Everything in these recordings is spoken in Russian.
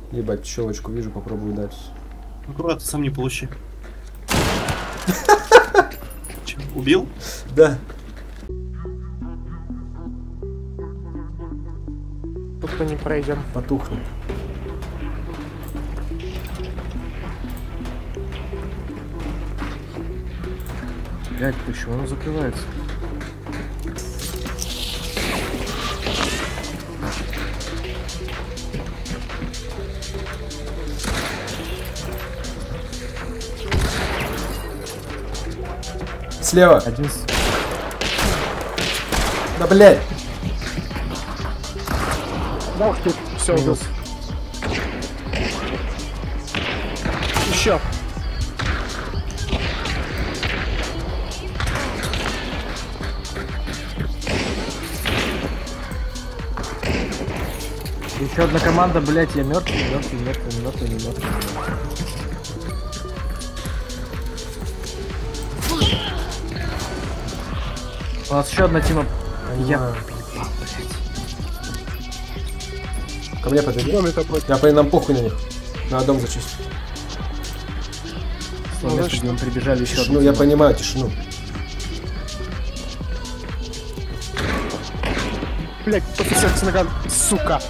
Ебать, щелочку вижу, попробую дать. Аккуратно, сам не получи. Убил? Да. Тут не пройдем. Потухнет. Блять, почему оно закрывается? Слева. Один с... Да, блядь. Ух ты, все, убил. Еще. Еще одна команда, блять, я мертвый, мертвый, мертвый, мертвый, не мертвый. У нас еще одна тима. Я... Ко мне подойди. Дом это против. Я по нам похуй на них. Надо дом зачистить. С того места, где мы прибежали еще Тишину, одну я тиму. понимаю, тишину. Блять, подписаться ногам, сука.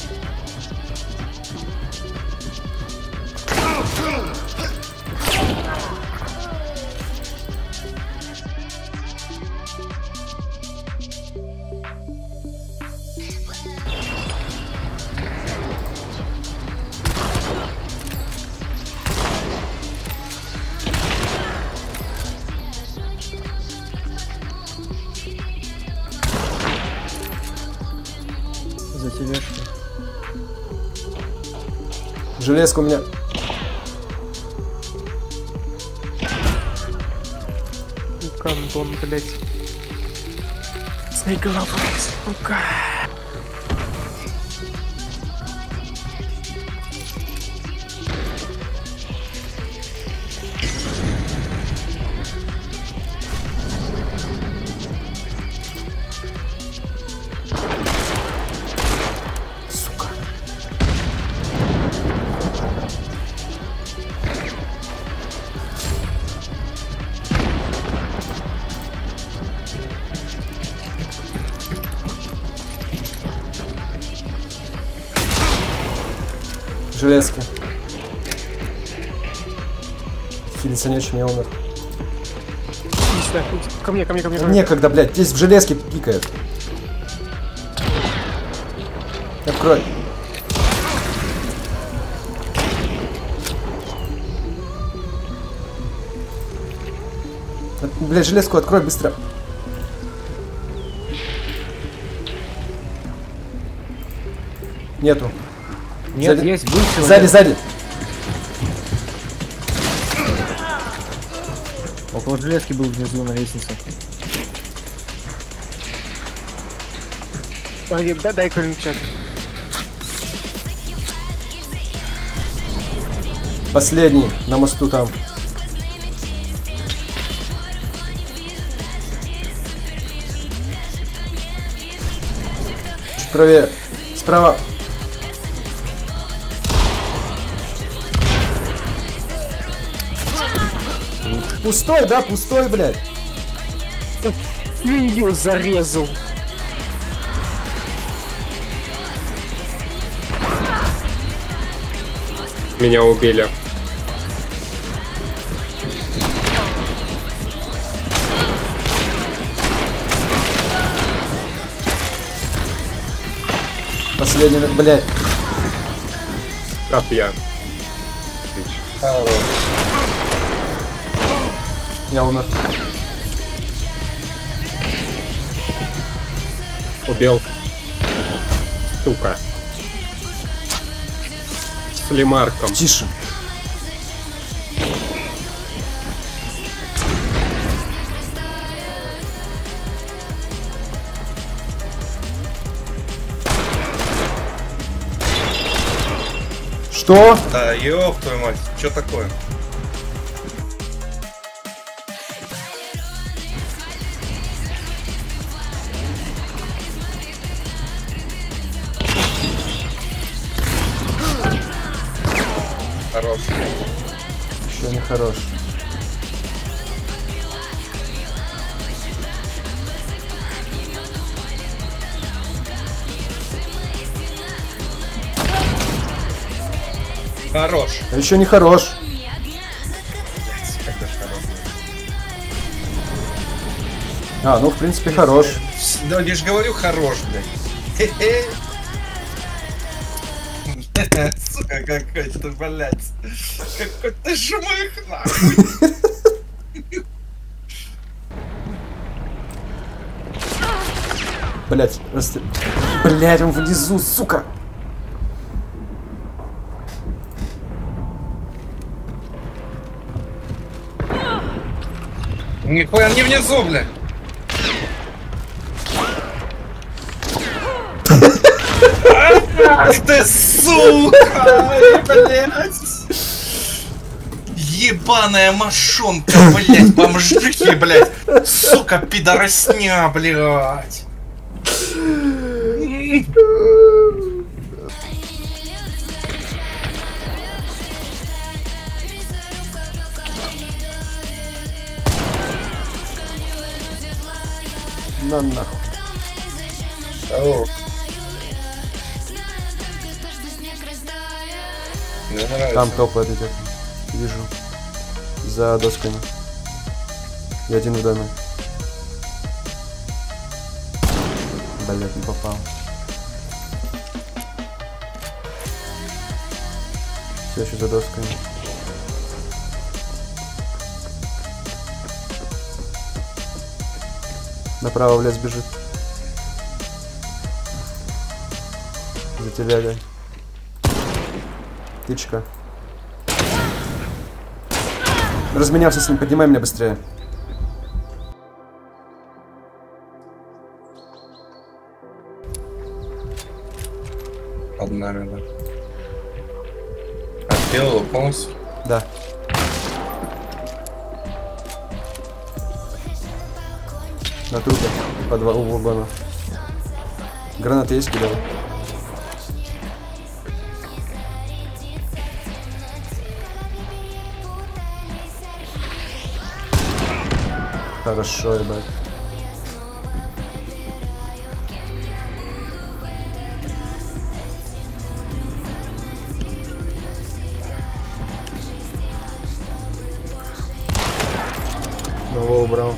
За тележкой. Железка у меня. Кандон, блять. С ней голова, сука. Сука. Железки. Хилиться нечем, я умер. Иди сюда, ко мне, ко мне, ко мне. ко мне. Некогда, блядь, здесь в железке пикает. Открой. Блядь, железку открой быстро. Нету. Нет, Сзади. есть, был человек. Сзади, сзади. Около железки был внизу на лестнице. Ой, да, дай ключ. Последний на мосту там. Чуть правее. Справа. Пустой, да? Пустой, блядь. Ее зарезал. Меня убили. Последний, блядь. Как я? Я умер. Убил. Сука. С лимарком. Тише. Что? Да, ёб твою мать, что такое? хорош. Еще не хорош. Хорош. А еще не хорош. Когда ж хорош. А, ну в принципе хорош. Да, я же говорю, хорош, блядь. Хе-хе. Сука, какой ты, блядь. Какой ты жмых, нахуй. Блять, блять, он внизу, сука. Нихуя не внизу, блядь. Ах ты, сука, блядь. Ебаная мошонка, блядь, бомжихи, блядь. Сука, пидоросня, блядь. На нахуй. О. Мне нравится. Там топает идет. Вижу. За досками. И один в доме. Блять, не попал. Все еще за досками. Направо в лес бежит. За телегой. Тычка. Разменялся с ним, поднимай меня быстрее. Под нами, да. Отделал полностью? Да. На трупе. По два у вагона. Гранаты есть, кидал? Хорошо, ебать. Нового убрал.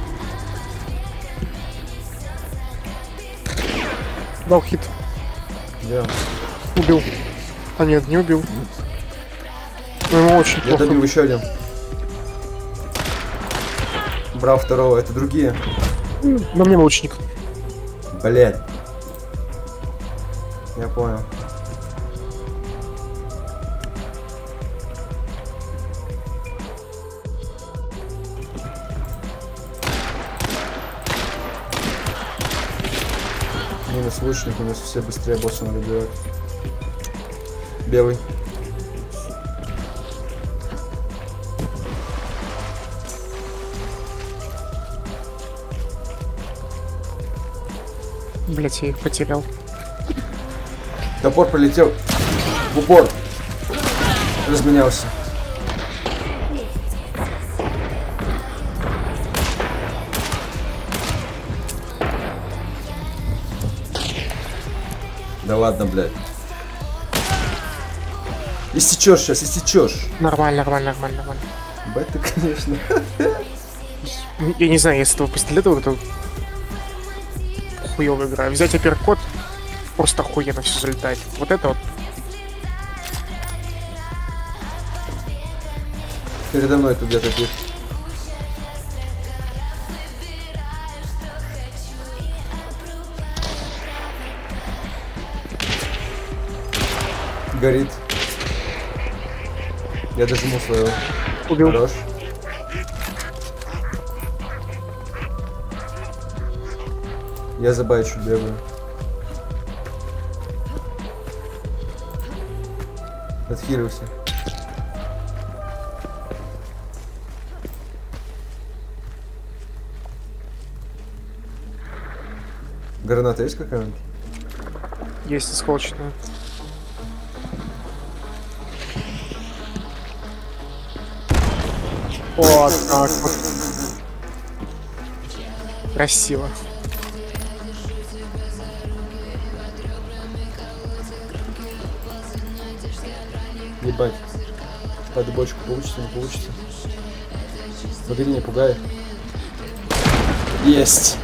Дал хит. Где он? Убил. А нет, не убил. Но ему очень Я плохо. добил еще один. Брал второго, это другие. На мне лучник. Блять. Я понял. Минус лучник, минус все быстрее босса надо делать. Белый. Блять, я их потерял. Топор полетел в упор. Разменялся. Да ладно, блядь. Истечешь сейчас, истечешь. Нормально. Бать ты, конечно. Я не знаю, я с этого пистолета вот эту хуёво играю. Взять апперкот, просто охуенно все залетает. Вот это вот. Передо мной тут где-то тип. Горит. Я дожму своего. Убил. Хорош. Я за байчу бегаю. Отхилился. Граната есть какая-нибудь? Есть осколочная. Вот так вот. Красиво. Ебать. Под бочку получится, не получится. Смотри, не пугай. Есть.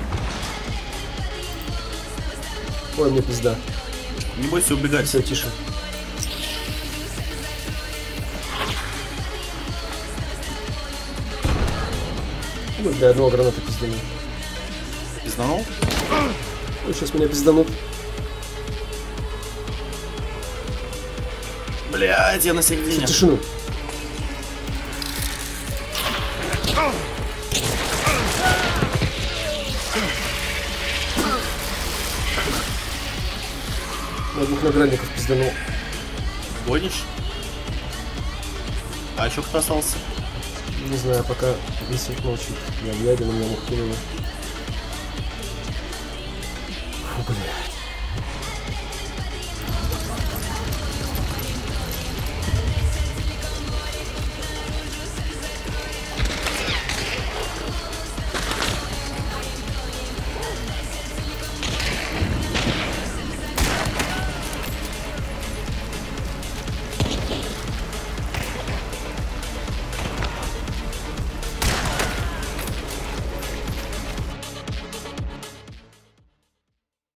Ой, мне пизда. Не бойся убегать. Все, тише. Ну, для одного граната пиздану. Пизданул? Ну, сейчас меня пизданут. Блядь, я на середине. Тишину. Я двух наградников пизданул. Гонишь? А еще кто остался? Не знаю, пока висит молчит. Я глядя на меня нахуй. Фу, блядь.